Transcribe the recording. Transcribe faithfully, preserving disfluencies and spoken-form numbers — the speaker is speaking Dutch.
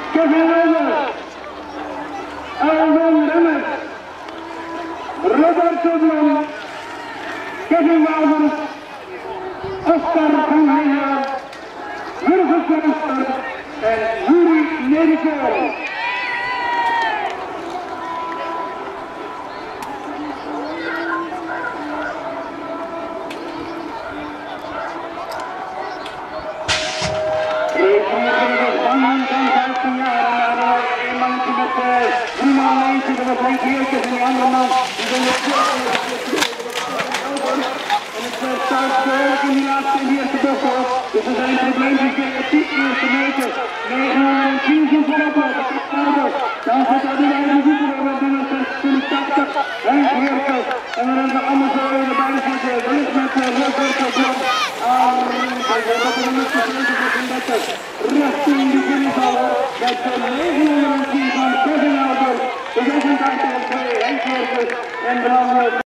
Kevin Rogers, Alvin Remmers, Robert Soblom, Kevin Wouters, Oscar van Heijer, Jurgen Forster en Yuri Nediko. Dus er zijn problemen tegen het eerste meter. negenhonderdtien voorop. Dan zit er nu een voetballer met zesentachtig. Henk Heerkes. En dan hebben we allemaal zo erbij zitten. Dat is met Robert Soblom. Richting de binnenvallen. Met de negenhonderdtien van Kevin Albert. De zesentachtig op twee. Henk Heerkes. En dan